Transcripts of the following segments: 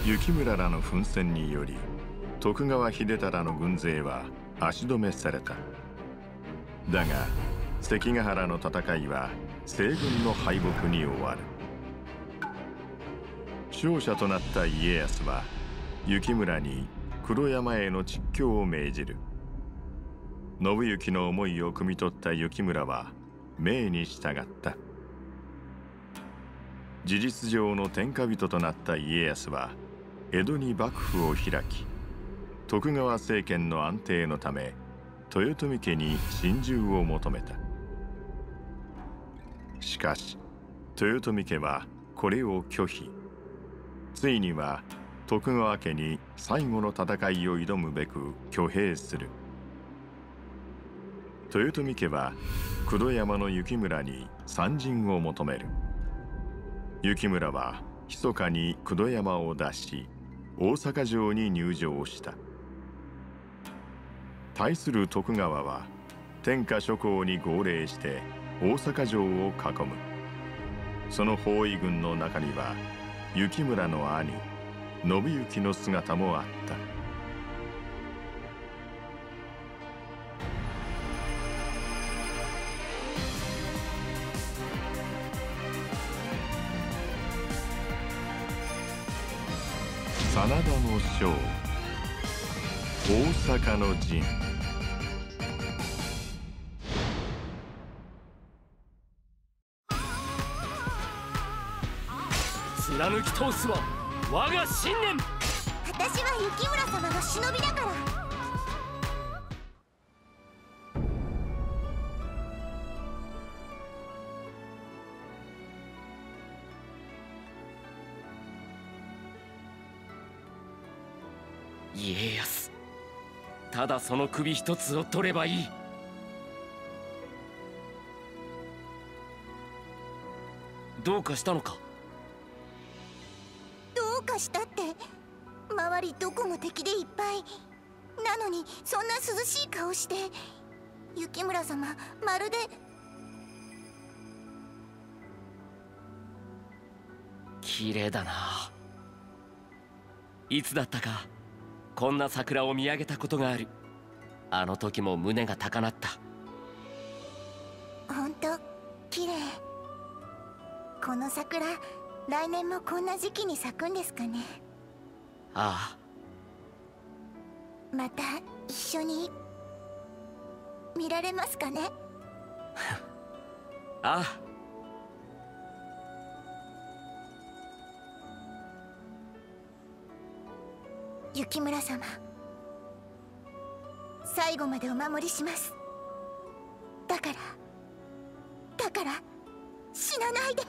雪村らの奮戦により徳川秀忠の軍勢は足止めされた。だが関ヶ原の戦いは西軍の敗北に終わる。勝者となった家康は雪村に黒山への蟄居を命じる。信行の思いを汲み取った雪村は命に従った。事実上の天下人となった家康は江戸に幕府を開き、徳川政権の安定のため豊臣家に臣従を求めた。しかし豊臣家はこれを拒否。ついには徳川家に最後の戦いを挑むべく挙兵する。豊臣家は黒山の雪村に参陣を求める。雪村は密かに黒山を脱し大阪城に入城した。対する徳川は天下諸侯に号令して大阪城を囲む。その包囲軍の中には雪村の兄信行の姿もあった。真田の将、大阪の陣。 貫き通すは我が信念。 私は雪村様の忍びだから。 家康、ただその首一つを取ればいい。どうかしたのか？ どうかしたって、周りどこも敵でいっぱいなのに、そんな涼しい顔して。雪村様まるで。 綺麗だな。いつだったかこんな桜を見上げたことがある。あの時も胸が高鳴った。 ほんと綺麗。この桜、来年もこんな時期に咲くんですかね。 ああ。また一緒に見られますかね。 ああ。 雪村様、最後までお守りします。だから死なないで。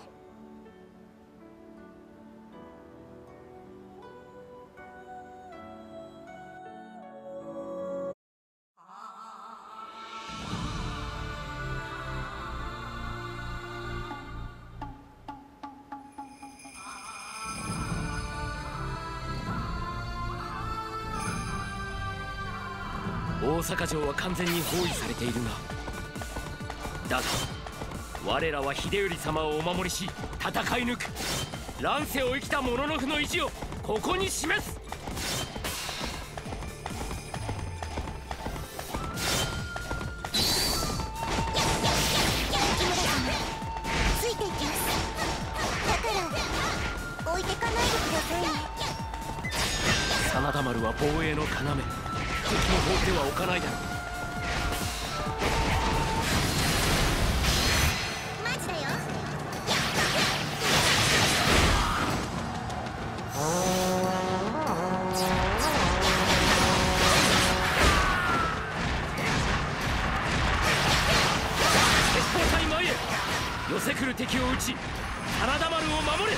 大阪城は完全に包囲されているが、だが我らは秀頼様をお守りし戦い抜く。乱世を生きた者の負の意地をここに示す。 ついていきます。だから置いてかないでくださいね。 真田丸は防衛の要、敵の放っては置かないだろう。 マジだよ。 鉄砲隊前へ。寄せ来る敵を撃ち真田丸を守れ。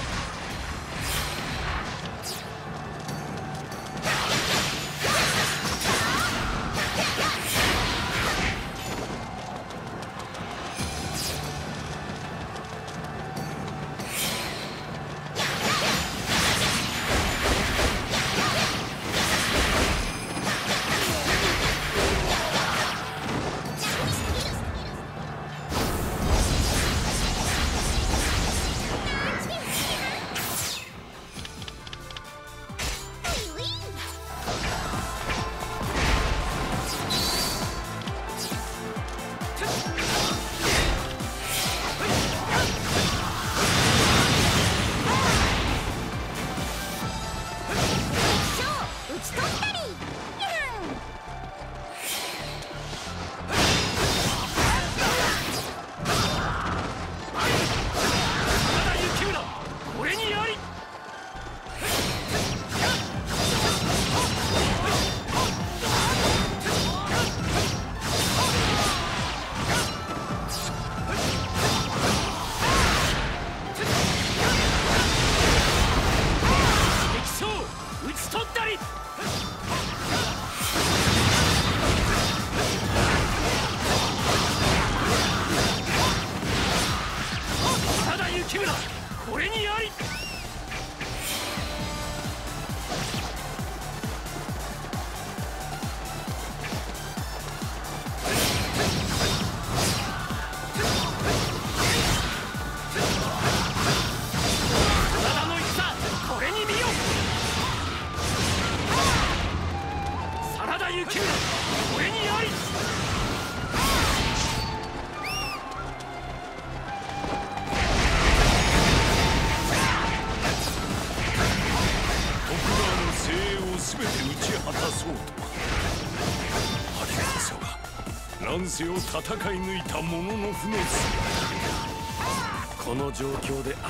乱世を戦い抜いた者の負の姿。この状況で抗う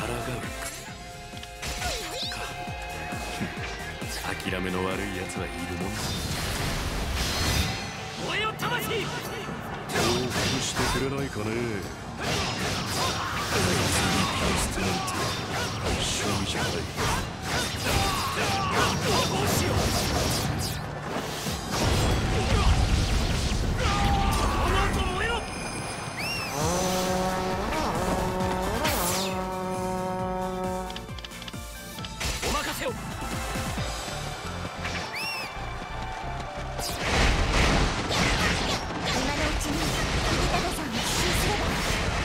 か。諦めの悪い奴はいるもんだ。 燃えよ魂。 降伏してくれないかね。一緒にじゃない。 どうしよう。この後燃えろ。お任せを。 今のうちに秀忠さんを奇襲すれば。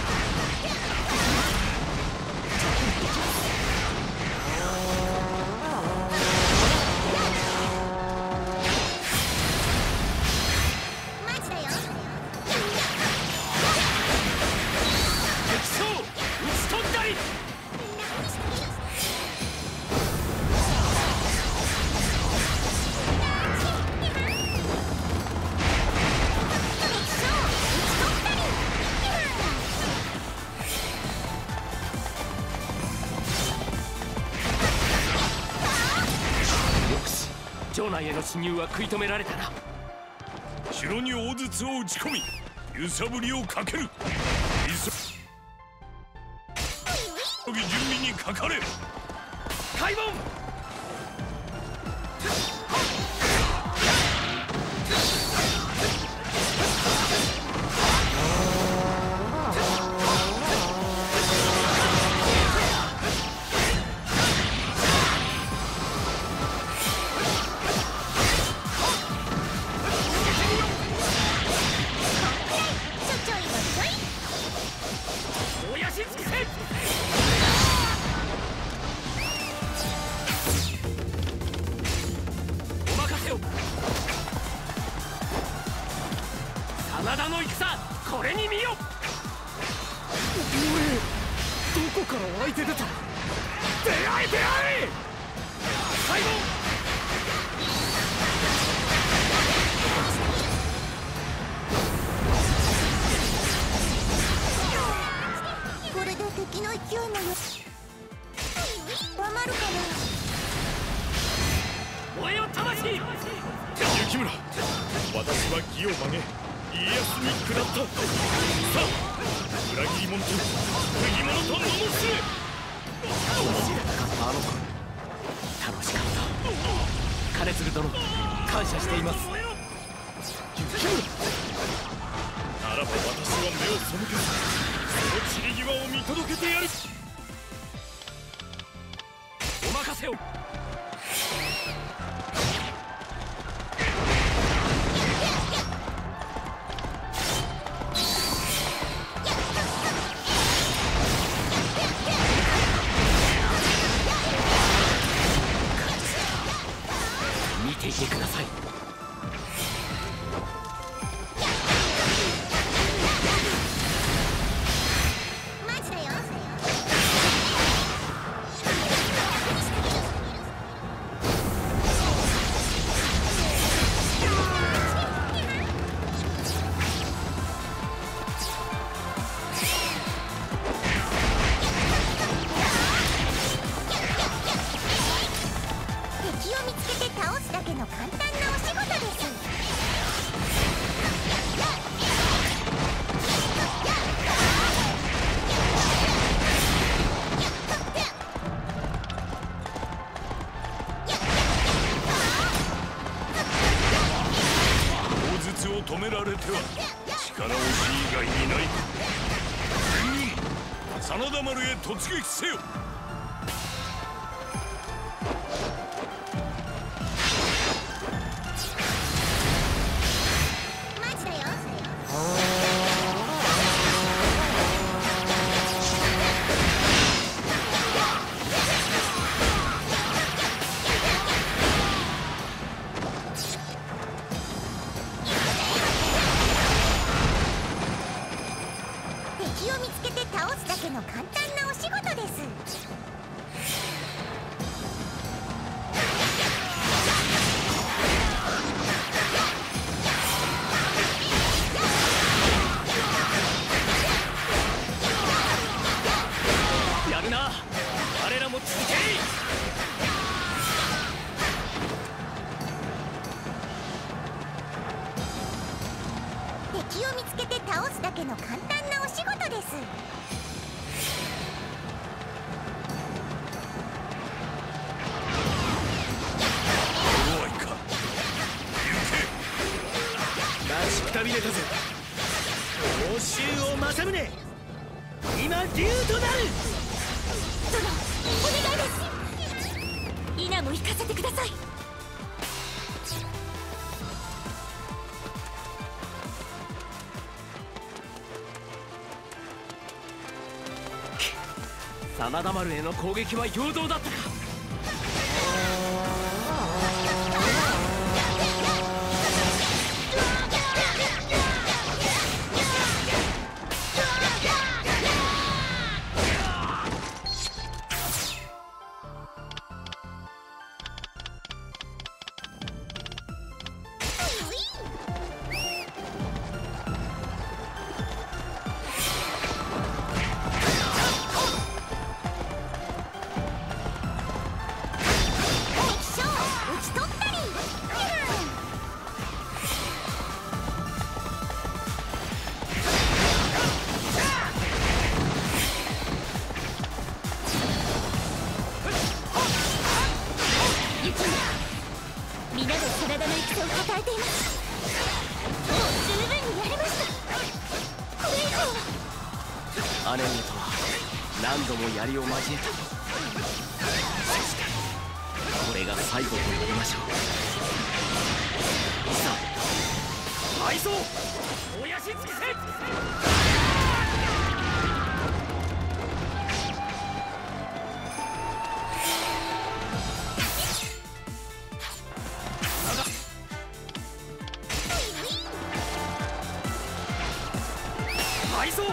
マジだよ。 敵将討ち取ったり。城内への侵入は食い止められたな。 城に大筒を撃ち込み揺さぶりをかける。急ぎ準備にかかれ。 開門。おやし尽くせ。お任せを。真田の戦、これに見よ。 どこから湧いて出た。 出会え出会え。開門。 これで敵の勢いもよ収まるかな。 燃えよ魂。 雪村、私は義を曲げ家康に下った。さあ裏切り者と不義者と罵れ。 あの子楽しかった。金鶴殿、感謝しています。 雪村ならば私は目を背けずその散り際を見届けてやる。 お任せを。見ていてください。 マジだよ。敵を見つけて倒すだけの簡単なお仕事です。 大筒を止められては力押し以外にない。全軍真田丸へ突撃せよ。 マジだよ。敵を見つけて倒すだけの簡単なお仕事です。 敵を見つけて倒すだけの簡単なお仕事です。 弱いか。 待ちくたびれたぜ。報酬を正宗、今竜となる。 殿、お願いです。イナも行かせてください。 真田丸への攻撃は陽動だったか。 皆で真田の戦をたたえています。もう十分にやりました。これ以上は。 姉上とは何度も槍を交えた。そしてこれが最後となりましょう。さあ、愛想燃やし尽くせ。愛想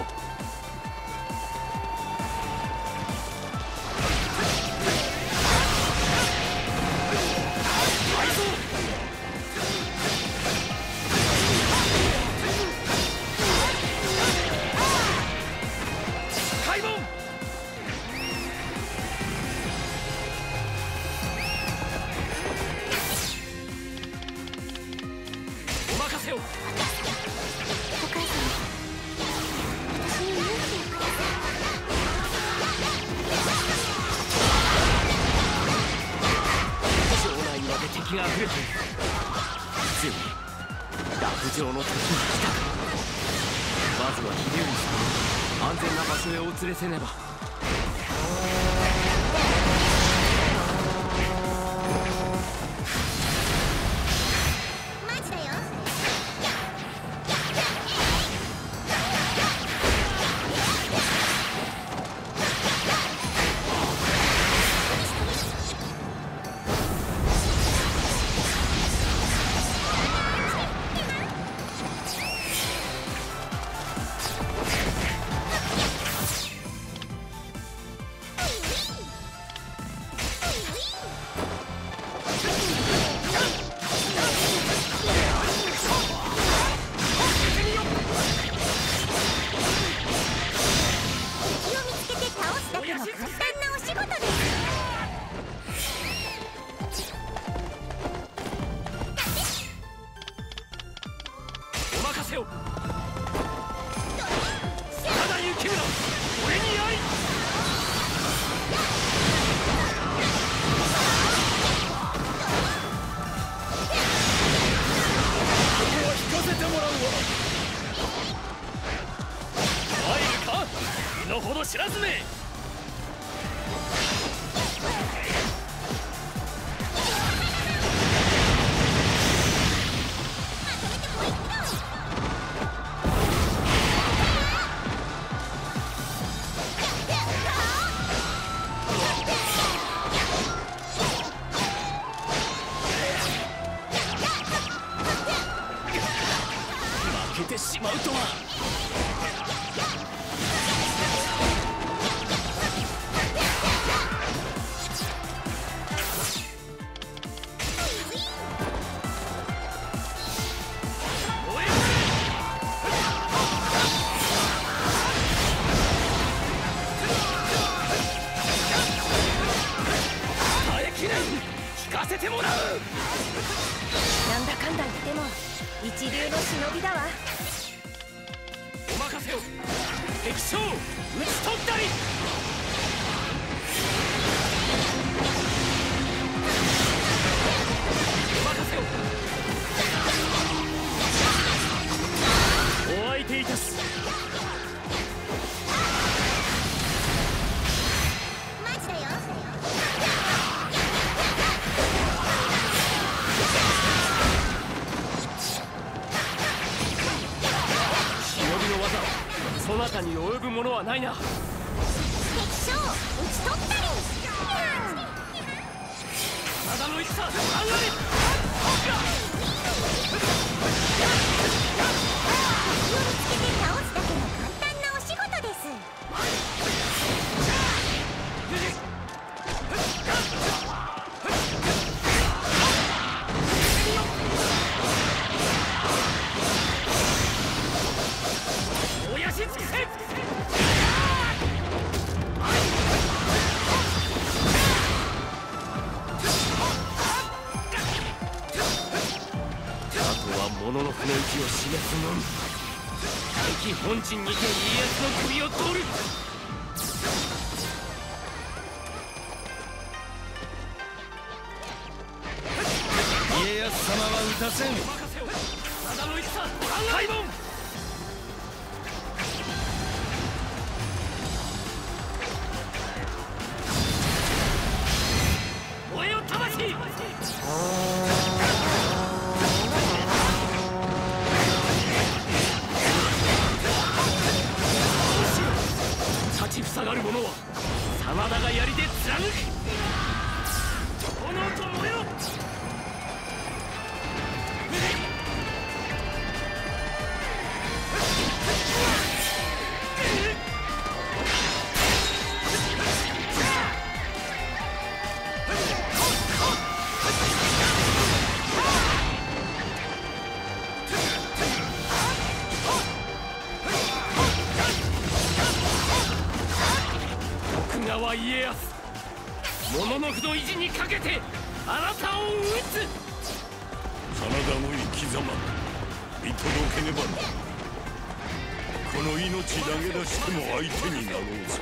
開門。お任せを。 お母様、私に勇気をください。 城内にまで敵が溢れている。ついに落城の時が来たか。まずは秀頼さんを安全な場所へお連れせねば。 マジだよ。敵を見つけて倒すだけの簡単なお仕事です。 お任せを。真田幸村、俺にあり。 ここは引かせてもらうわ。 入るか身の程知らずめ。負けてしまうとは。耐えきれん。引かせてもらう。 なんだかんだ言っても一流の忍びだわ。 敵将討ち取ったり。任せよ。お相手いたす。 マジだよ。 そなたに及ぶものはないな。 敵将討ち取ったり。 体の戦、上がれ。 敵を見つけて倒すだけの簡単なお仕事です。 親し尽くせ。ものの不の位置を示すのみ。敵本陣にて家康の首を取る。 家康様は撃たせん。 任せよ。体の戦、開門。燃えよ魂。立ちふさがる者は真田が槍で貫く。炎と燃えろ。徳川家康、物の不の維持にかけてあなたを討つ。 真田の生き様見届けねばな。この命投げ出しても相手になろうぞ。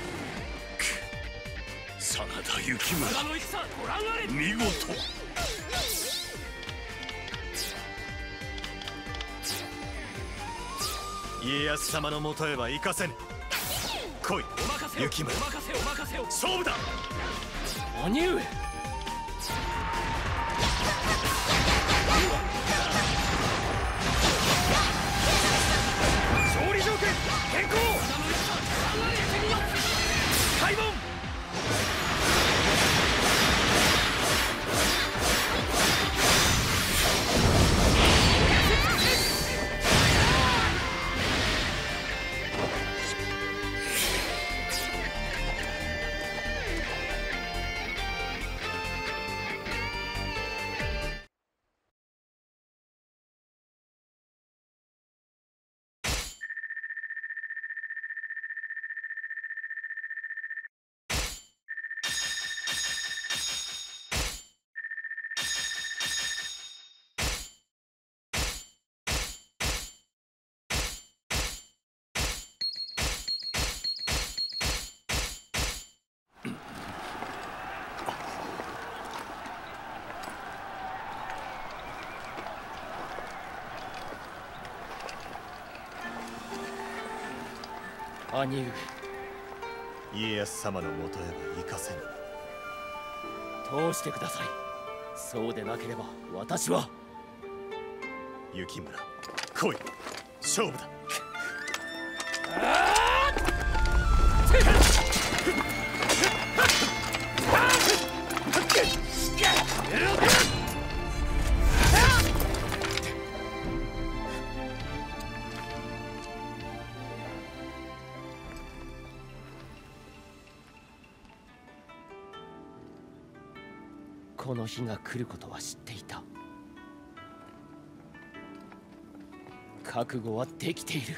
真田幸真村、 田の戦、ご覧あれ。 見事。 家康様のもとへは行かせぬ。来い幸村、 任せよ任せよ。 勝負だ。 兄上。 勝利条件変更。開門。 兄上、 家康様のもとへは行かせぬ。 通してください。そうでなければ私は。 幸村、来い勝負だ。 この日が来ることは知っていた。覚悟はできている。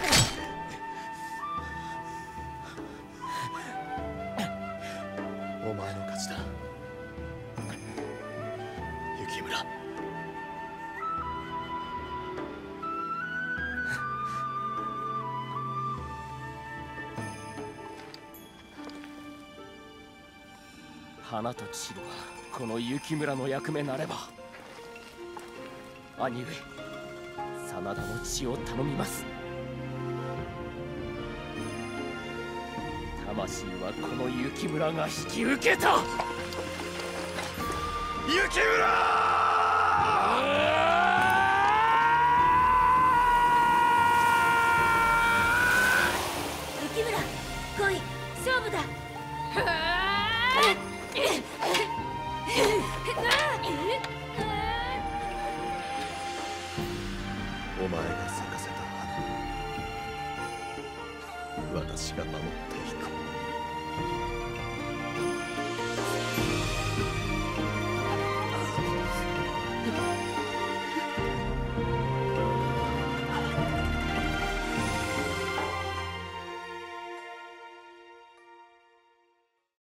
お花と散るはこの雪村の役目なれば、兄上真田の血を頼みます。魂はこの雪村が引き受けた。雪村雪村、来い、勝負だ。 お前が咲かせた花、私が守っていく。